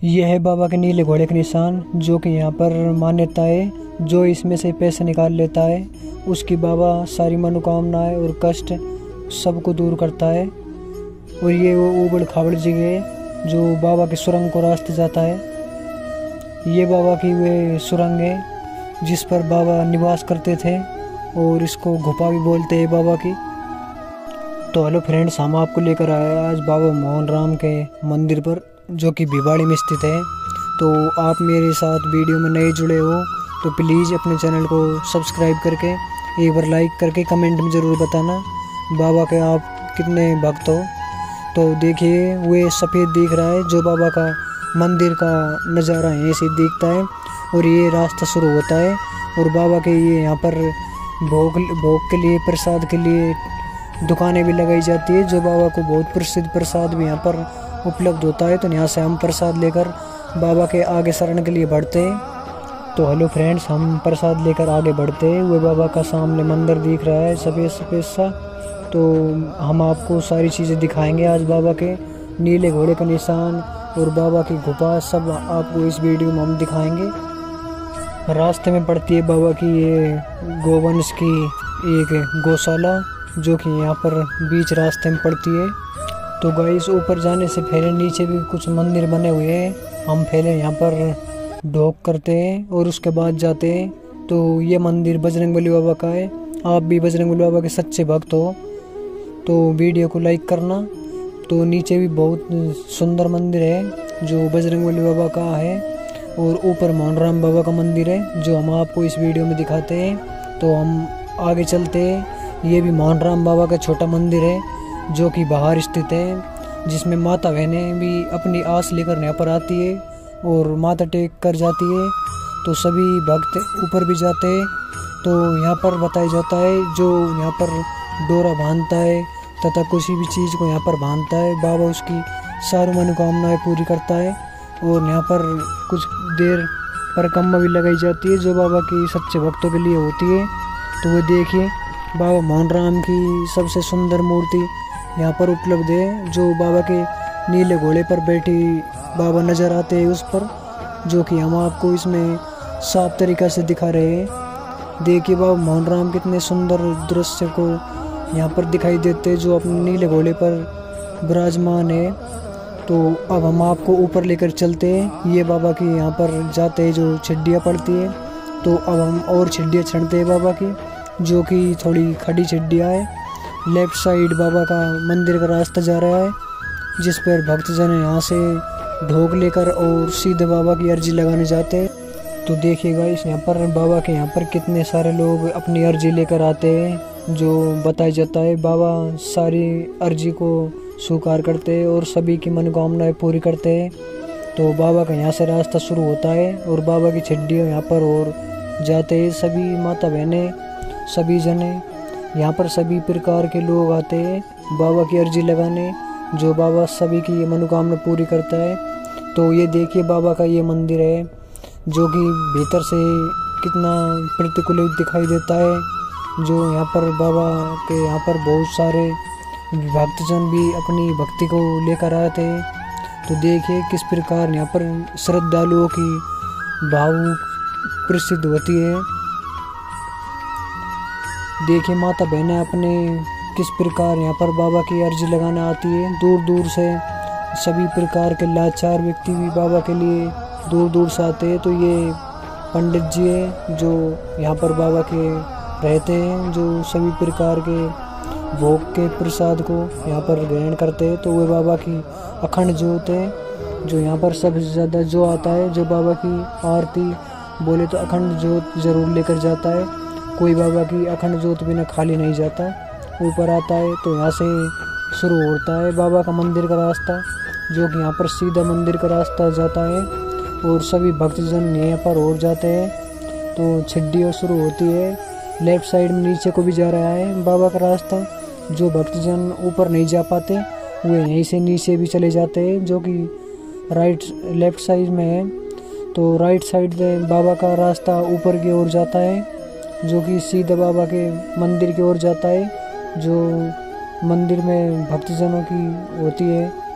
यह है बाबा के नीले घोड़े के निशान, जो कि यहाँ पर मान्यता है जो इसमें से पैसे निकाल लेता है उसकी बाबा सारी मनोकामनाएं और कष्ट सबको दूर करता है। और ये वो ऊबड़ खाबड़ जगह है जो बाबा के सुरंग को रास्ते जाता है। ये बाबा की वे सुरंग है जिस पर बाबा निवास करते थे और इसको गुफा भी बोलते हैं बाबा की। तो हेलो फ्रेंड्स, हम आपको लेकर आए आज बाबा मोहन राम के मंदिर पर, जो कि भिवाड़ी में स्थित है। तो आप मेरे साथ वीडियो में नए जुड़े हो तो प्लीज़ अपने चैनल को सब्सक्राइब करके एक बार लाइक करके कमेंट में ज़रूर बताना बाबा के आप कितने भक्त हो। तो देखिए वे सफ़ेद दिख रहा है जो बाबा का मंदिर का नज़ारा है, ऐसे दिखता है। और ये रास्ता शुरू होता है और बाबा के ये यहाँ पर भोग के लिए, प्रसाद के लिए दुकानें भी लगाई जाती है, जो बाबा को बहुत प्रसिद्ध प्रसाद भी यहाँ पर उपलब्ध होता है। तो यहाँ से हम प्रसाद लेकर बाबा के आगे शरण के लिए बढ़ते हैं। तो हेलो फ्रेंड्स, हम प्रसाद लेकर आगे बढ़ते हैं। वो बाबा का सामने मंदिर दिख रहा है सफ़ेद सफ़ेद सा। तो हम आपको सारी चीज़ें दिखाएंगे आज, बाबा के नीले घोड़े का निशान और बाबा की गुफा सब आपको इस वीडियो में हम दिखाएंगे। रास्ते में पड़ती है बाबा की ये गोवंश की एक गौशाला, जो कि यहाँ पर बीच रास्ते में पड़ती है। तो गाइस, ऊपर जाने से पहले नीचे भी कुछ मंदिर बने हुए हैं। हम पहले यहाँ पर ढोक करते हैं और उसके बाद जाते हैं। तो ये मंदिर बजरंगबली बाबा का है। आप भी बजरंगबली बाबा के सच्चे भक्त हो तो वीडियो को लाइक करना। तो नीचे भी बहुत सुंदर मंदिर है जो बजरंगबली बाबा का है, और ऊपर मोहन राम बाबा का मंदिर है जो हम आपको इस वीडियो में दिखाते हैं। तो हम आगे चलते हैं। ये भी मोहन राम बाबा का छोटा मंदिर है जो कि बाहर स्थित है, जिसमें माता बहनें भी अपनी आस लेकर यहाँ पर आती है और माथा टेक कर जाती है। तो सभी भक्त ऊपर भी जाते हैं। तो यहाँ पर बताया जाता है जो यहाँ पर डोरा बांधता है तथा किसी भी चीज़ को यहाँ पर बांधता है, बाबा उसकी सारी मनोकामनाएं पूरी करता है। और यहाँ पर कुछ देर परिक्रमा भी लगाई जाती है जो बाबा की सच्चे भक्तों के लिए होती है। तो वो देखिए बाबा मोहन राम की सबसे सुंदर मूर्ति यहाँ पर उपलब्ध है, जो बाबा के नीले घोड़े पर बैठी बाबा नज़र आते हैं उस पर, जो कि हम आपको इसमें साफ तरीक़ा से दिखा रहे हैं। देखिए बाबा मोहन राम कितने सुंदर दृश्य को यहाँ पर दिखाई देते हैं जो अपने नीले घोड़े पर विराजमान है। तो अब हम आपको ऊपर लेकर चलते हैं। ये बाबा की यहाँ पर जाते हैं जो छिड्डियाँ पड़ती है। तो अब हम और छिड्डियाँ चढ़ते हैं बाबा की, जो कि थोड़ी खड़ी छिड्डियाँ है। लेफ्ट साइड बाबा का मंदिर का रास्ता जा रहा है, जिस पर भक्तजन यहाँ से ढोक लेकर और सीधे बाबा की अर्जी लगाने जाते हैं। तो देखिएगा इस यहाँ पर बाबा के यहाँ पर कितने सारे लोग अपनी अर्जी लेकर आते हैं, जो बताया जाता है बाबा सारी अर्जी को स्वीकार करते हैं और सभी की मनोकामनाएं पूरी करते हैं। तो बाबा का यहाँ से रास्ता शुरू होता है और बाबा की छिड्डियाँ यहाँ पर और जाते हैं। सभी माता बहनें, सभी जने यहाँ पर सभी प्रकार के लोग आते हैं बाबा की अर्जी लगाने, जो बाबा सभी की मनोकामना पूरी करता है। तो ये देखिए बाबा का ये मंदिर है, जो कि भीतर से कितना प्रतिकूल दिखाई देता है। जो यहाँ पर बाबा के यहाँ पर बहुत सारे भक्तजन भी अपनी भक्ति को लेकर आते हैं। तो देखिए किस प्रकार यहाँ पर श्रद्धालुओं की भाव प्रसिद्ध होती है। देखिए माता बहनें अपने किस प्रकार यहाँ पर बाबा की अर्जी लगाने आती है। दूर दूर से सभी प्रकार के लाचार व्यक्ति भी बाबा के लिए दूर दूर से आते हैं। तो ये पंडित जी है जो यहाँ पर बाबा के रहते हैं, जो सभी प्रकार के भोग के प्रसाद को यहाँ पर ग्रहण करते हैं। तो वे बाबा की अखंड ज्योत है, जो यहाँ पर सबसे ज़्यादा जो आता है, जो बाबा की आरती बोले तो अखंड ज्योत ज़रूर लेकर जाता है। कोई बाबा की अखंड ज्योत बिना खाली नहीं जाता, ऊपर आता है। तो यहाँ से शुरू होता है बाबा का मंदिर का रास्ता, जो कि यहाँ पर सीधा मंदिर का रास्ता जाता है और सभी भक्तजन यहाँ पर और जाते हैं। तो छिड्डियाँ शुरू होती है। लेफ्ट साइड में नीचे को भी जा रहा है बाबा का रास्ता, जो भक्तजन ऊपर नहीं जा पाते वो यहीं से नीचे भी चले जाते हैं, जो कि लेफ्ट साइड में है। तो राइट साइड में बाबा का रास्ता ऊपर की ओर जाता है, जो कि सीधे बाबा के मंदिर की ओर जाता है, जो मंदिर में भक्तजनों की होती है।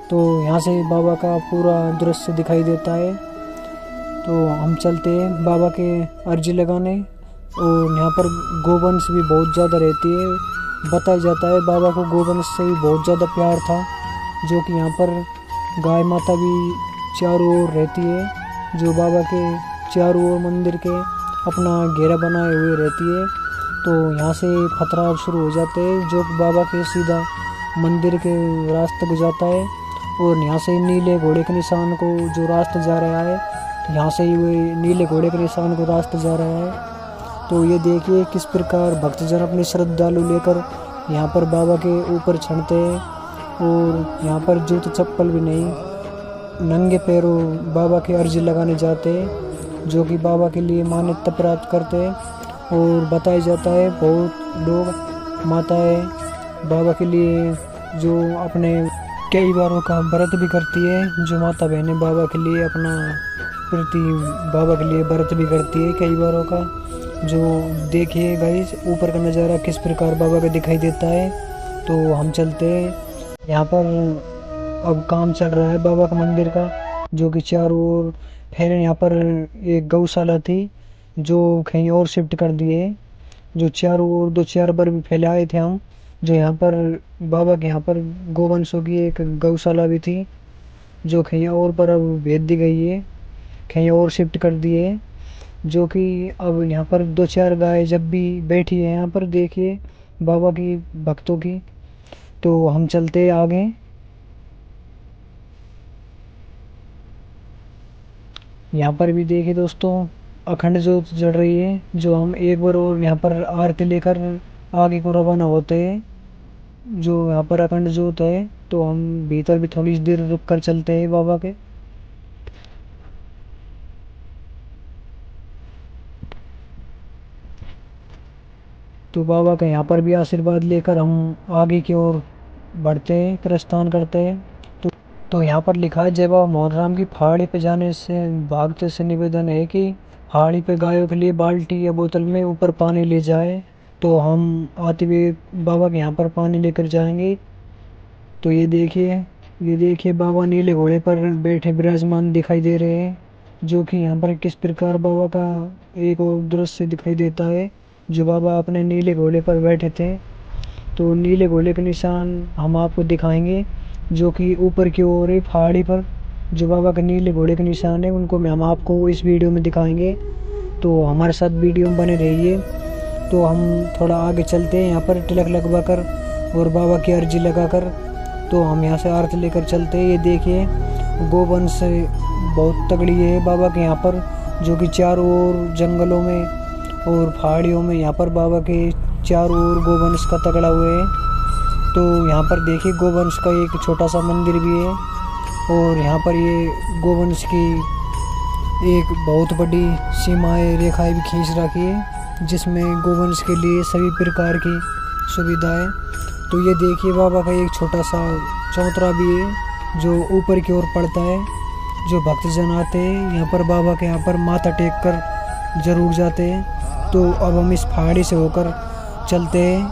तो यहाँ से बाबा का पूरा दृश्य दिखाई देता है। तो हम चलते हैं बाबा के अर्जी लगाने। और यहाँ पर गोवंश भी बहुत ज़्यादा रहती है। बताया जाता है बाबा को गोवंश से भी बहुत ज़्यादा प्यार था, जो कि यहाँ पर गाय माता भी चारों ओर रहती है, जो बाबा के चारों ओर मंदिर के अपना घेरा बनाए हुए रहती है। तो यहाँ से पथराव शुरू हो जाते हैं, जो बाबा के सीधा मंदिर के रास्ते को जाता है। और यहाँ से नीले घोड़े के निशान को जो रास्ता जा रहा है, यहाँ से ही वो नीले घोड़े के निशान को रास्ता जा रहा है। तो ये देखिए किस प्रकार भक्तजन अपने श्रद्धालु लेकर यहाँ पर बाबा के ऊपर चढ़ते हैं। और यहाँ पर जूते चप्पल भी नहीं, नंगे पैरों बाबा के अर्जी लगाने जाते हैं, जो कि बाबा के लिए मान्यता प्राप्त करते हैं। और बताया जाता है बहुत लोग माताएं बाबा के लिए जो अपने कई बारों का व्रत भी करती है, जो माता बहनें बाबा के लिए अपना प्रति बाबा के लिए व्रत भी करती है कई बारों का। जो देखिए गाइस ऊपर का नज़ारा किस प्रकार बाबा का दिखाई देता है। तो हम चलते हैं। यहाँ पर अब काम चल रहा है बाबा का मंदिर का, जो कि चारों ओर फैले। यहाँ पर एक गौशाला थी जो कहीं और शिफ्ट कर दिए, जो चारों ओर 2-4 बार भी फैलाए थे हम। जो यहाँ पर बाबा के यहाँ पर गोवंशों की एक गौशाला भी थी, जो कहीं और पर अब भेज दी गई है, कहीं और शिफ्ट कर दिए। जो कि अब यहाँ पर 2-4 गाय जब भी बैठी है यहाँ पर देखिए बाबा की भक्तों की। तो हम चलते आगे। यहाँ पर भी देखिए दोस्तों अखंड ज्योत जल रही है, जो हम एक बार और यहाँ पर आरती लेकर आगे को रवाना होते हैं। जो यहाँ पर अखंड ज्योत है, तो हम भीतर भी थोड़ी देर रुक कर चलते हैं बाबा के। तो बाबा का यहाँ पर भी आशीर्वाद लेकर हम आगे की ओर बढ़ते हैं, प्रस्थान करते हैं। तो यहाँ पर लिखा है, जय बाबा मोहनराम की पहाड़ी पे जाने से भागते से निवेदन है कि पहाड़ी पे गायों के लिए बाल्टी या बोतल में ऊपर पानी ले जाए। तो हम आते हुए बाबा के यहाँ पर पानी लेकर जाएंगे। तो ये देखिए बाबा नीले घोड़े पर बैठे विराजमान दिखाई दे रहे हैं, जो कि यहाँ पर किस प्रकार बाबा का एक और दृश्य दिखाई देता है, जो बाबा अपने नीले घोड़े पर बैठे थे। तो नीले घोड़े के निशान हम आपको दिखाएंगे, जो कि ऊपर की ओर है पहाड़ी पर। जो बाबा के नीले घोड़े के निशान है उनको हम आपको इस वीडियो में दिखाएंगे। तो हमारे साथ वीडियो में बने रहिए। तो हम थोड़ा आगे चलते हैं, यहाँ पर तिलक लगवा कर और बाबा की अर्जी लगा कर तो हम यहाँ से आरती लेकर चलते हैं। ये देखिए गोवंश बहुत तगड़ी है बाबा के यहाँ पर, जो कि चारों ओर जंगलों में और पहाड़ियों में यहाँ पर बाबा के चारों ओर गोवंश का तगड़ा हुए है। तो यहाँ पर देखिए गोवंश का एक छोटा सा मंदिर भी है, और यहाँ पर ये गोवंश की एक बहुत बड़ी सीमाएं रेखाएं भी खींच रखी है, जिसमें गोवंश के लिए सभी प्रकार की सुविधाएं। तो ये देखिए बाबा का एक छोटा सा चौतरा भी है, जो ऊपर की ओर पड़ता है। जो भक्तजन आते हैं यहाँ पर बाबा के यहाँ पर माथा टेक कर जरूर जाते हैं। तो अब हम इस पहाड़ी से होकर चलते हैं,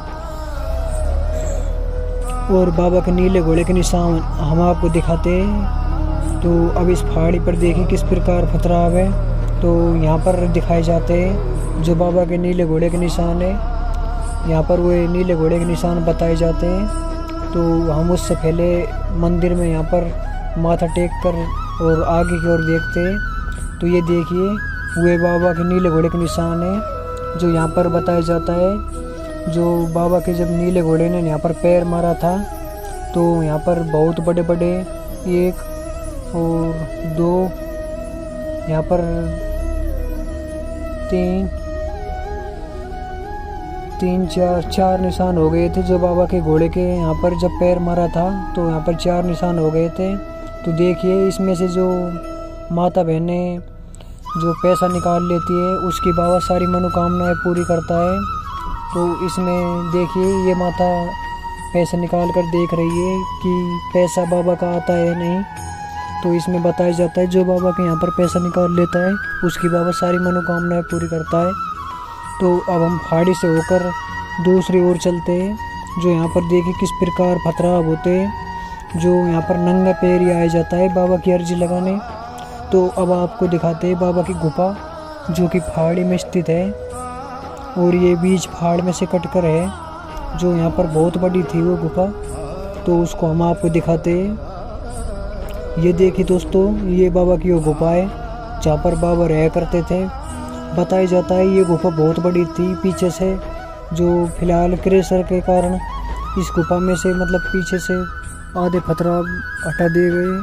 और बाबा के नीले घोड़े के निशान हम आपको दिखाते हैं। तो अब इस पहाड़ी पर देखिए किस प्रकार पथराव है, तो यहाँ पर दिखाए जाते हैं जो बाबा के नीले घोड़े के निशान है। यहाँ पर वो नीले घोड़े के निशान बताए जाते हैं। तो हम उससे पहले मंदिर में यहाँ पर माथा टेक कर और आगे की ओर देखते हैं। तो ये देखिए वे बाबा के नीले घोड़े के निशान है, जो यहाँ पर बताया जाता है। जो बाबा के जब नीले घोड़े ने यहाँ पर पैर मारा था, तो यहाँ पर बहुत बड़े बड़े 1 और 2 यहाँ पर 4 निशान हो गए थे। जो बाबा के घोड़े के यहाँ पर जब पैर मारा था, तो यहाँ पर 4 निशान हो गए थे। तो देखिए इसमें से जो माता बहनें जो पैसा निकाल लेती है, उसकी बाबा सारी मनोकामनाएं पूरी करता है। तो इसमें देखिए ये माता पैसा निकाल कर देख रही है कि पैसा बाबा का आता है नहीं। तो इसमें बताया जाता है जो बाबा के यहाँ पर पैसा निकाल लेता है, उसकी बाबा सारी मनोकामनाएं पूरी करता है। तो अब हम पहाड़ी से होकर दूसरी ओर चलते हैं। जो यहाँ पर देखिए किस प्रकार पथराव होते हैं। जो यहाँ पर नंगा पैर ही आया जाता है बाबा की अर्जी लगाने। तो अब आपको दिखाते हैं बाबा की गुफा, जो कि पहाड़ी में स्थित है और ये बीच पहाड़ में से कटकर है, जो यहाँ पर बहुत बड़ी थी वो गुफा। तो उसको हम आपको दिखाते हैं। ये देखिए दोस्तों, ये बाबा की वो गुफा है जहाँ पर बाबा रहा करते थे। बताया जाता है ये गुफा बहुत बड़ी थी पीछे से, जो फिलहाल क्रेशर के कारण इस गुफा में से मतलब पीछे से आधे पत्थर हटा दिए गए।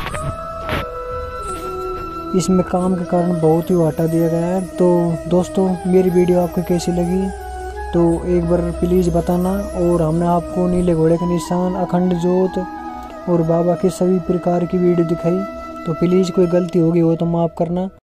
इसमें काम के कारण बहुत ही हटा दिया गया है। तो दोस्तों, मेरी वीडियो आपको कैसी लगी तो एक बार प्लीज़ बताना। और हमने आपको नीले घोड़े के निशान, अखंड ज्योत और बाबा के सभी प्रकार की वीडियो दिखाई। तो प्लीज़ कोई गलती होगी हो तो माफ़ करना।